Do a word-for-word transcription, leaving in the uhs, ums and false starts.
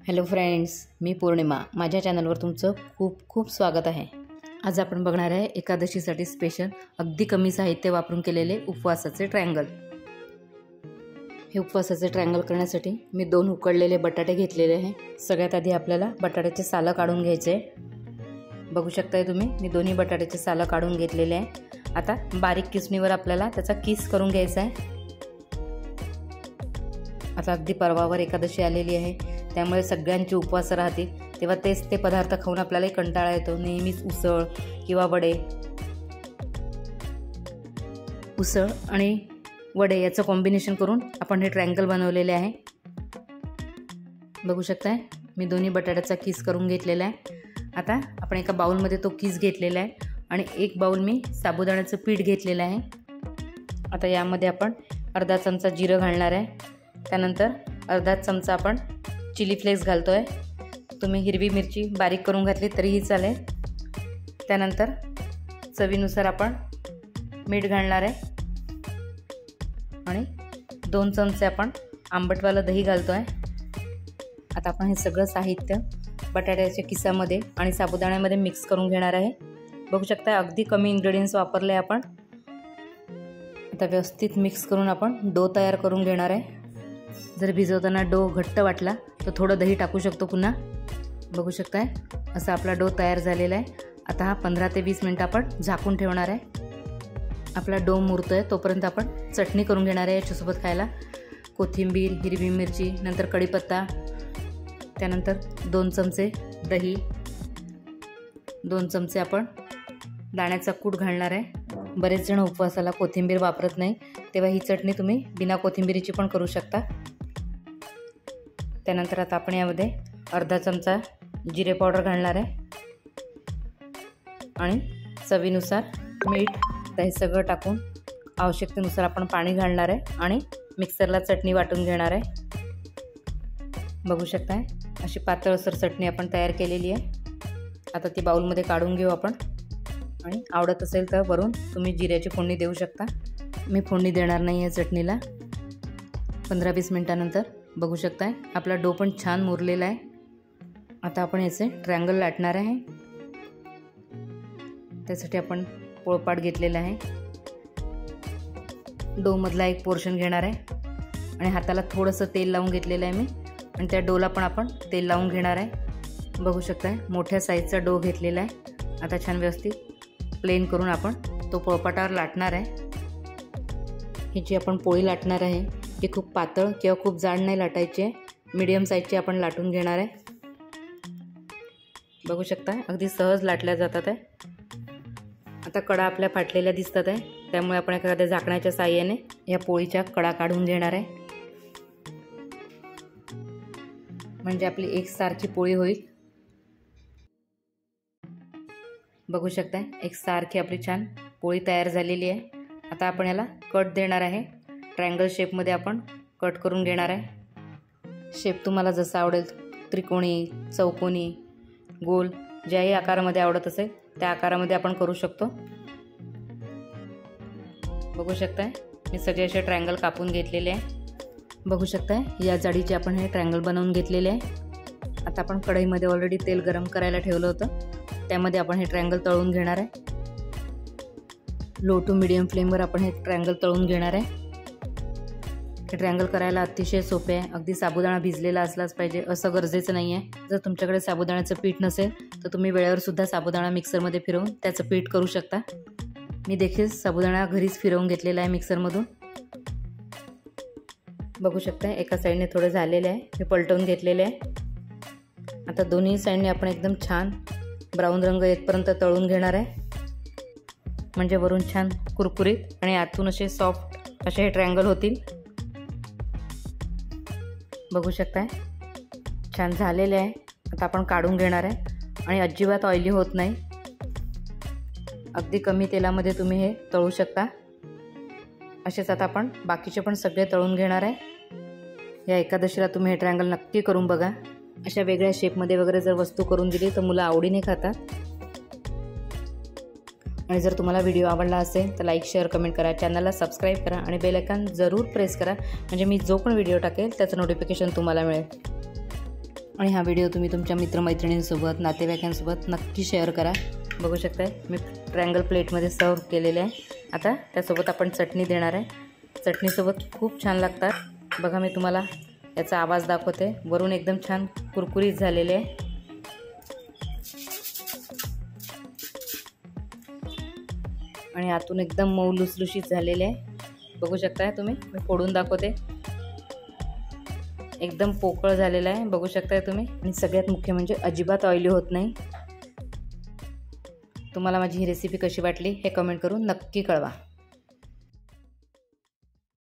Hello friends, मी पौर्णिमा. माझ्या चॅनलवर तुमचं खूप खूप स्वागत आहे. आज आपण बघणार आहे एकादशीसाठी स्पेशल अगदी कमी साहित्य वापरून केलेले उपवासाचे ट्रायंगल. हे उपवासाचे ट्रायंगल करण्यासाठी मी दोन उकडलेले बटाटे घेतलेले आहे. सगळ्यात आधी आपल्याला बटाट्याचे सालं काढून घ्यायचे आहे. बघू शकताय तुम्ही, मी दोन्ही बटाट्याचे सालं काढून घेतलेले आहे. आता बारीक किसणीवर आपल्याला त्याचा किस करून घ्यायचा आहे. आता अगदी परवावर एकादशी आलेली आहे, त्यामुळे सगळ्यांचे उपवास राहतील. तेव्हा तेच ते पदार्थ खाऊन आपल्याला कंटाळा येतो. नेहमीच उसळ किंवा वडे, उसळ आणि वडे याचं कॉम्बिनेशन करून आपण हे ट्रायंगल बनवलेले आहे. बघू शकताय, मी दोन्ही बटाट्याचा किस करून घेतलेला आहे. आता आपण एका बाउलमध्ये तो किस घेतलेला आहे आणि एक बाउल मी साबुदाण्याचं पीठ घेतलेलं आहे. आता यामध्ये आपण अर्धा चमचा जिरं घालणार आहे. त्यानंतर अर्धा चमचा आपण चिली फ्लेक्स घालतो आहे. तुम्ही हिरवी मिरची बारीक करून घातली तरीही चालेल. त्यानंतर चवीनुसार आपण मीठ घालणार आहे आणि दोन चमचे आपण आंबटवालं दही घालतो आहे. आता आपण हे सगळं साहित्य बटाट्याच्या किसामध्ये आणि साबुदाण्यामध्ये मिक्स करून घेणार आहे. बघू शकता, अगदी कमी इन्ग्रेडियंट्स वापरले आपण. आता व्यवस्थित मिक्स करून आपण डो तयार करून घेणार आहे. जर भिजवताना डो घट्ट वाटला तर थोडं दही टाकू शकतो पुन्हा. बघू शकताय, असा आपला डो तयार झालेला आहे. आता हा पंधरा ते वीस मिनटं आपण झाकून ठेवणार आहे. आपला डो मुरतोय तोपर्यंत आपण चटणी करून घेणार आहे याच्यासोबत खायला. कोथिंबीर, हिरवी मिरची, नंतर कढीपत्ता, त्यानंतर दोन चमचे दही, दोन चमचे आपण दाण्याचा कूट घालणार आहे. बरेच जण उपवासाला कोथिंबीर वापरत नाही, तेव्हा ही चटणी तुम्ही बिना कोथिंबीरीची पण करू शकता. त्यानंतर आता आपण यामध्ये अर्धा चमचा जिरे पावडर घालणार आहे आणि चवीनुसार मीठ. तर हे सगळं टाकून आवश्यकतेनुसार आपण पाणी घालणार आहे आणि मिक्सरला चटणी वाटून घेणार आहे. बघू शकताय, अशी पातळसर चटणी आपण तयार केलेली आहे. आता ती बाउलमध्ये काढून घेऊ आपण आणि आवडत असेल तर वरून तुम्ही जिऱ्याची फोडणी देऊ शकता. मी फोडणी देणार नाही आहे चटणीला. पंधरा वीस मिनटानंतर बघू शकताय आपला डो पण छान मुरलेला आहे. आता आपण याचे ट्रायंगल लाटणार आहे. त्यासाठी आपण पोळपाट घेतलेला आहे. डोमधला एक पोर्शन घेणार आहे आणि हाताला थोडंसं तेल लावून घेतलेलं आहे मी, आणि त्या डोला पण आपण तेल लावून घेणार आहे. बघू शकताय, मोठ्या साईजचा डो घेतलेला आहे. आता छान व्यवस्थित प्लेन करून आपण तो पोळपाटावर लाटणार आहे. ही जी आपण पोळी लाटणार आहे ती खूप पातळ किंवा खूप जाड नाही लाटायची आहे. मीडियम साईजची आपण लाटून घेणार आहे. बघू शकता, अगदी सहज लाटल्या जातात आहे. आता कडा आपल्या फाटलेल्या दिसतात आहे, त्यामुळे आपण एखाद्या झाकण्याच्या साहाय्याने या पोळीच्या कडा काढून घेणार आहे, म्हणजे आपली एकसारखी पोळी होईल. बघू शकता, एक सारखी आपली छान पोळी तयार झालेली आहे. आता आपण याला कट देणार आहे. ट्रायंगल शेपमध्ये आपण कट करून घेणार आहे. शेप तुम्हाला जसा आवडेल, त्रिकोणी, चौकोनी, गोल, ज्याही आकारामध्ये आवडत असेल त्या आकारामध्ये आपण करू शकतो. बघू शकताय, मी सगळे असे ट्रायंगल कापून घेतलेले आहे. बघू शकताय, या जाडीचे आपण हे ट्रायंगल बनवून घेतलेले आहे. आता आपण कढईमध्ये ऑलरेडी तेल गरम करायला ठेवलं होतं, त्यामध्ये आपण हे ट्रायंगल तळून घेणार आहे. लो टू मिडियम फ्लेमवर आपण हे ट्रायंगल तळून घेणार आहे. हे ट्रायंगल करायला अतिशय सोपे आहे. अगदी साबुदाणा भिजलेला असलाच पाहिजे असं गरजेचं नाही आहे. जर तुमच्याकडे साबुदाण्याचं पीठ नसेल तर तुम्ही वेळेवर सुद्धा साबुदाणा मिक्सरमध्ये फिरवून त्याचं पीठ करू शकता. मी देखील साबुदाणा घरीच फिरवून घेतलेला आहे मिक्सरमधून. बघू शकता, एका साईडने थोडं झालेलं आहे, मी पलटवून घेतलेले आहे. आता दोन्ही साईडने आपण एकदम छान ब्राऊन रंग येतपर्यंत तळून घेणार आहे, म्हणजे वरून छान कुरकुरीत आणि आतून असे सॉफ्ट असे हे ट्रायंगल होतील. बघू शकताय, छान झालेले आहे. आता आपण काढून घेणार आहे आणि अजिबात ऑइली होत नाही. अगदी कमी तेलामध्ये तुम्ही हे तळू शकता. असेच आता आपण बाकीचे पण सगळे तळून घेणार आहे. या एकादशीला तुम्ही हे ट्रायंगल नक्की करून बघा. अशा वेगळ्या शेपमध्ये वगैरे जर वस्तू करून दिली तर मुलं आवडीने खातात. आणि जर तुम्हाला व्हिडिओ आवडला असेल तर लाईक, शेअर, कमेंट करा. चॅनलला सबस्क्राईब करा आणि बेल आयकॉन जरूर प्रेस करा, म्हणजे मी जो पण व्हिडिओ टाकेल त्याचं नोटिफिकेशन तुम्हाला मिळेल. आणि हा व्हिडिओ तुम्ही तुमच्या मित्रमैत्रिणींसोबत नातेवाईकांसोबत नक्की शेअर करा। बघू शकताय मी ट्रायंगल प्लेटमध्ये सर्व केलेले आहे। आता त्यासोबत आपण चटणी देणार आहे। चटणीसोबत खूप छान लागतात। बघा मी तुम्हाला याचा आवाज दाखवते। वरून एकदम छान कुरकुरीत झालेले आहे आणि आतून एकदम मऊ लुसलुशीत झालेले आहे। बघू शकताय तुम्ही, मी फोडून दाखवते। एकदम पोकळ झालेला आहे, बघू शकताय तुम्ही। आणि सगळ्यात मुख्य म्हणजे अजिबात ऑइली होत नाही। तुम्हाला माझी ही रेसिपी कशी वाटली हे कमेंट करून नक्की कळवा।